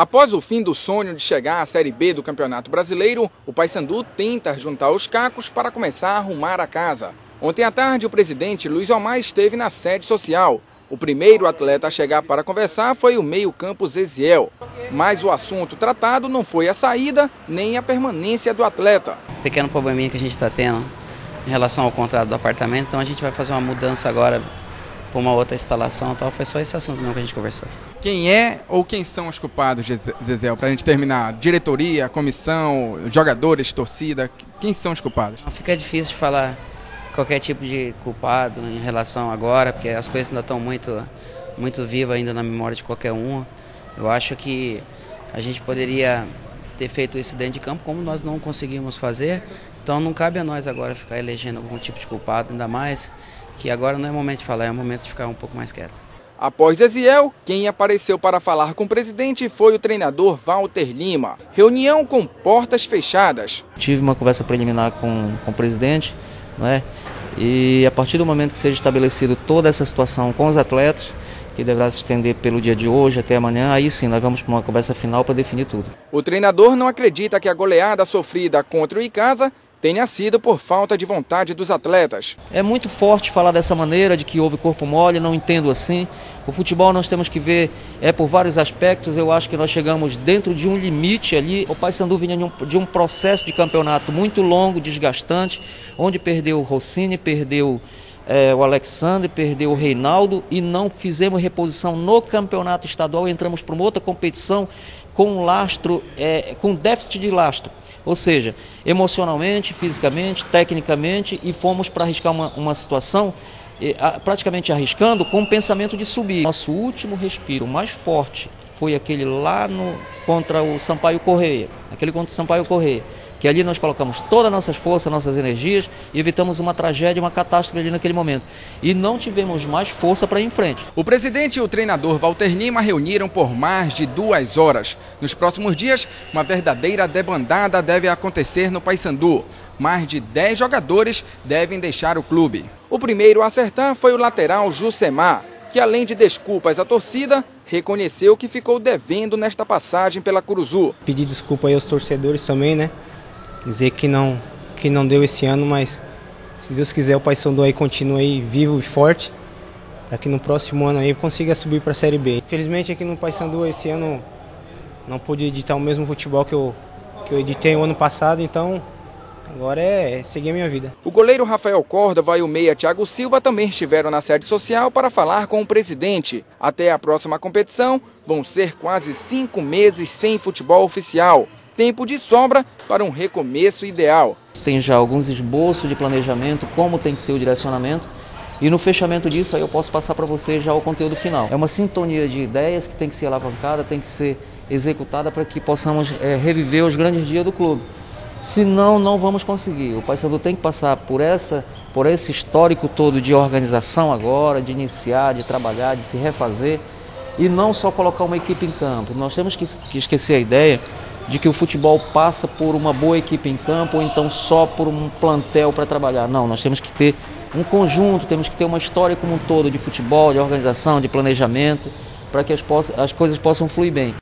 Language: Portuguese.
Após o fim do sonho de chegar à Série B do Campeonato Brasileiro, o Paysandu tenta juntar os cacos para começar a arrumar a casa. Ontem à tarde, o presidente Luiz Omar esteve na sede social. O primeiro atleta a chegar para conversar foi o meio-campo Zeziel. Mas o assunto tratado não foi a saída nem a permanência do atleta. Pequeno probleminha que a gente está tendo em relação ao contrato do apartamento, então a gente vai fazer uma mudança agora para uma outra instalação e tal. Foi só esse assunto mesmo que a gente conversou. Quem é ou quem são os culpados, Zeziel, para a gente terminar? Diretoria, comissão, jogadores, torcida, quem são os culpados? Fica difícil de falar qualquer tipo de culpado em relação agora, porque as coisas ainda estão muito vivas ainda na memória de qualquer um. Eu acho que a gente poderia ter feito isso dentro de campo, como nós não conseguimos fazer. Então não cabe a nós agora ficar elegendo algum tipo de culpado, ainda mais que agora não é momento de falar, é momento de ficar um pouco mais quieto. Após Zeziel, quem apareceu para falar com o presidente foi o treinador Walter Lima. Reunião com portas fechadas. Tive uma conversa preliminar com o presidente, não é? E a partir do momento que seja estabelecido toda essa situação com os atletas, que deverá se estender pelo dia de hoje até amanhã, aí sim nós vamos para uma conversa final para definir tudo. O treinador não acredita que a goleada sofrida contra o Icasa tenha sido por falta de vontade dos atletas. É muito forte falar dessa maneira, de que houve corpo mole, não entendo assim. O futebol nós temos que ver por vários aspectos. Eu acho que nós chegamos dentro de um limite ali. O Paysandu vinha de um processo de campeonato muito longo, desgastante, onde perdeu o Rossini, perdeu o Alexandre, perdeu o Reinaldo e não fizemos reposição no campeonato estadual. Entramos para uma outra competição com lastro, com déficit de lastro. Ou seja, emocionalmente, fisicamente, tecnicamente, e fomos para arriscar uma situação, praticamente arriscando, com o pensamento de subir. Nosso último respiro mais forte foi aquele lá contra o Sampaio Corrêa, que ali nós colocamos todas as nossas forças, nossas energias e evitamos uma tragédia, uma catástrofe ali naquele momento. E não tivemos mais força para ir em frente. O presidente e o treinador Walter Lima reuniram por mais de 2 horas. Nos próximos dias, uma verdadeira debandada deve acontecer no Paysandu. Mais de 10 jogadores devem deixar o clube. O primeiro a acertar foi o lateral Jusemar, que além de desculpas à torcida, reconheceu que ficou devendo nesta passagem pela Curuzu. Pedir desculpa aí aos torcedores também, né? Dizer que não deu esse ano, mas se Deus quiser o Paysandu aí continue aí vivo e forte, para que no próximo ano aí consiga subir para a Série B. Infelizmente aqui no Paysandu esse ano não pude editar o mesmo futebol que eu editei o ano passado, então agora é seguir a minha vida. O goleiro Rafael Córdova e o meia Thiago Silva também estiveram na sede social para falar com o presidente. Até a próxima competição vão ser quase 5 meses sem futebol oficial. Tempo de sobra para um recomeço ideal. Tem já alguns esboços de planejamento, como tem que ser o direcionamento, e no fechamento disso aí eu posso passar para você já o conteúdo final. É uma sintonia de ideias que tem que ser alavancada, tem que ser executada para que possamos reviver os grandes dias do clube. Senão, não vamos conseguir. O Paysandu tem que passar por esse histórico todo de organização agora, de iniciar, de trabalhar, de se refazer, e não só colocar uma equipe em campo. Nós temos que esquecer a ideia de que o futebol passa por uma boa equipe em campo ou então só por um plantel para trabalhar. Não, nós temos que ter um conjunto, temos que ter uma história como um todo de futebol, de organização, de planejamento, para que as coisas possam fluir bem.